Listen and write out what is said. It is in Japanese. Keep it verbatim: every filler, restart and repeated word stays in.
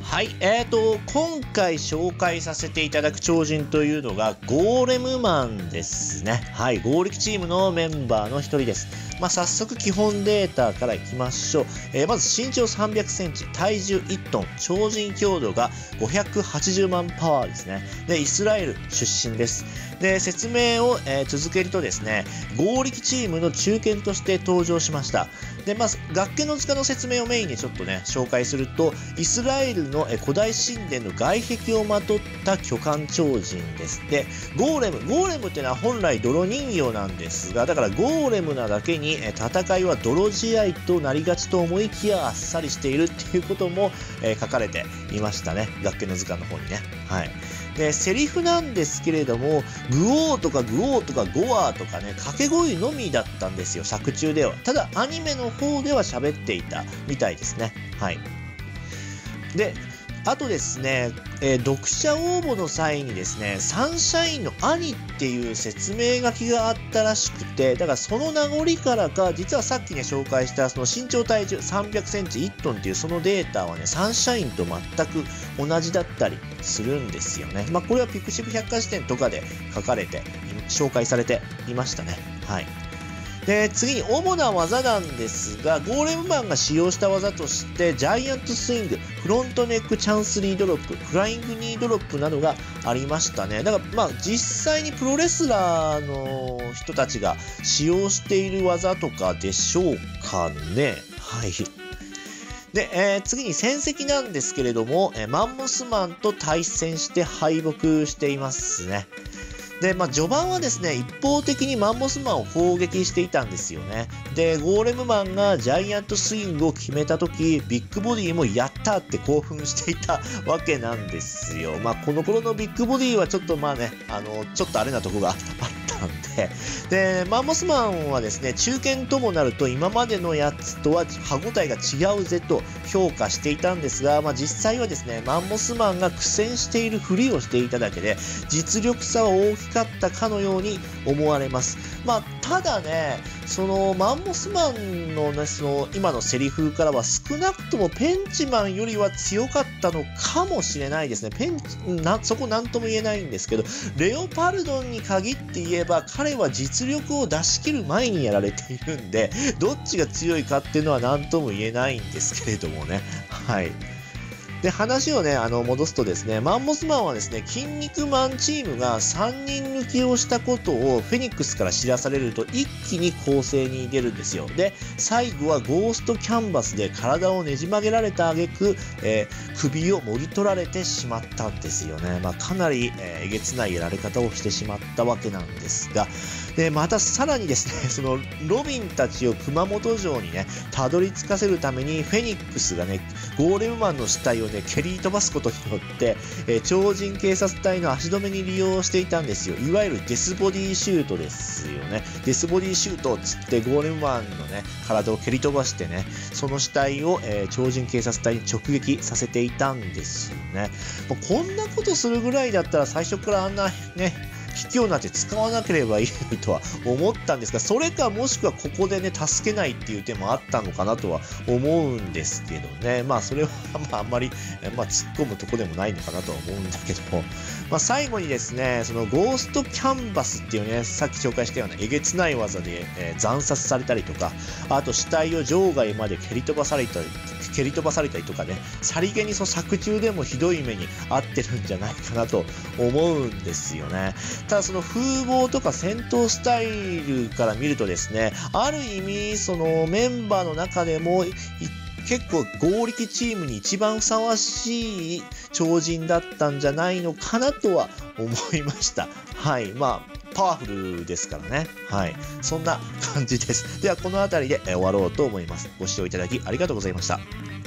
はい、えーと、今回紹介させていただく超人というのがゴーレムマンですね。はい、合力チームのメンバーの一人です。まあ、早速基本データからいきましょう。えー、まず身長さんびゃくセンチ、体重いちトン、超人強度がごひゃくはちじゅうまんパワーですね。で、イスラエル出身です。で、説明を、えー、続けるとですね、合力チームの中堅として登場しました。で、まず、学研の塚の説明をメインにちょっとね、紹介すると、イスラエルの古代神殿の外壁をまとった巨漢超人です。で、ゴーレム、ゴーレムっていうのは本来泥人形なんですが、だからゴーレムなだけに戦いは泥試合となりがちと思いきやあっさりしているっていうことも、えー、書かれていましたね。学研の図鑑の方にね。はい。で、セリフなんですけれども、グオーとかグオーとかゴアーとかね、掛け声のみだったんですよ、作中では。ただ、アニメの方では喋っていたみたいですね。はい。で、あとですね、えー、読者応募の際にですね、サンシャインの兄っていう説明書きがあったらしくて、だからその名残からか、実はさっきね、紹介したその身長体重さんびゃくセンチいちトンっていうそのデータはね、サンシャインと全く同じだったりするんですよね。まあ、これはピクシブ百科事典とかで書かれて、紹介されていましたね。はい。で、次に主な技なんですが、ゴーレムマンが使用した技として、ジャイアントスイング、フロントネックチャンスリードロップ、フライングニードロップなどがありましたね。だから、まあ、実際にプロレスラーの人たちが使用している技とかでしょうかね。はい。で、えー、次に戦績なんですけれども、えー、マンモスマンと対戦して敗北していますね。で、まあ、序盤はですね、一方的にマンモスマンを攻撃していたんですよね。で、ゴーレムマンがジャイアントスイングを決めたとき、ビッグボディもやったって興奮していたわけなんですよ。まあ、この頃のビッグボディはちょっとまあね、あの、ちょっとあれなとこがあったんで、で、マンモスマンはですね、中堅ともなると今までのやつとは歯応えが違うぜと評価していたんですが、まあ、実際はですね、マンモスマンが苦戦しているふりをしていただけで、実力差は大きかったかのように思われます。まあ、ただね、そのマンモスマンのね、その今のセリフからは少なくともペンチマンよりは強かったのかもしれないですね。ペンチ、な、そこなんとも言えないんですけど、レオパルドンに限って言えば、彼は実力を出し切る前にやられているんで、どっちが強いかっていうのは何とも言えないんですけれどもね。はい。で、話をね、あの、戻すとですね、マンモスマンはですね、筋肉マンチームがさんにん抜きをしたことをフェニックスから知らされると一気に攻勢に出るんですよ。で、最後はゴーストキャンバスで体をねじ曲げられた挙句、えー、首をもぎ取られてしまったんですよね。まあ、かなり、えー、えげつないやられ方をしてしまったわけなんですが、で、またさらにですね、そのロビンたちを熊本城にね、たどり着かせるためにフェニックスがね、ゴーレムマンの死体をね、蹴り飛ばすことによって、えー、超人警察隊の足止めに利用していたんですよ。いわゆるデスボディシュートですよね。デスボディシュートっつってゴーレムマンのね、体を蹴り飛ばしてね、その死体を、えー、超人警察隊に直撃させていたんですよね。もうこんなことするぐらいだったら最初からあんなね、卑怯なんて使わなければいいとは思ったんですが、それかもしくはここでね、助けないっていう手もあったのかなとは思うんですけどね。まあそれはまああんまり、まあ、突っ込むとこでもないのかなとは思うんだけども、まあ最後にですね、そのゴーストキャンバスっていうね、さっき紹介したようなえげつない技で、えー、惨殺されたりとか、あと死体を場外まで蹴り飛ばされたり、蹴り飛ばされたりとかね、さりげにその作中でもひどい目に遭ってるんじゃないかなと思うんですよね。ただその風貌とか戦闘スタイルから見るとですね、ある意味そのメンバーの中でも結構合力チームに一番ふさわしい超人だったんじゃないのかなとは思いました。はい。まあパワフルですからね。はい。そんな感じです。ではこの辺りで終わろうと思います。ご視聴いただきありがとうございました。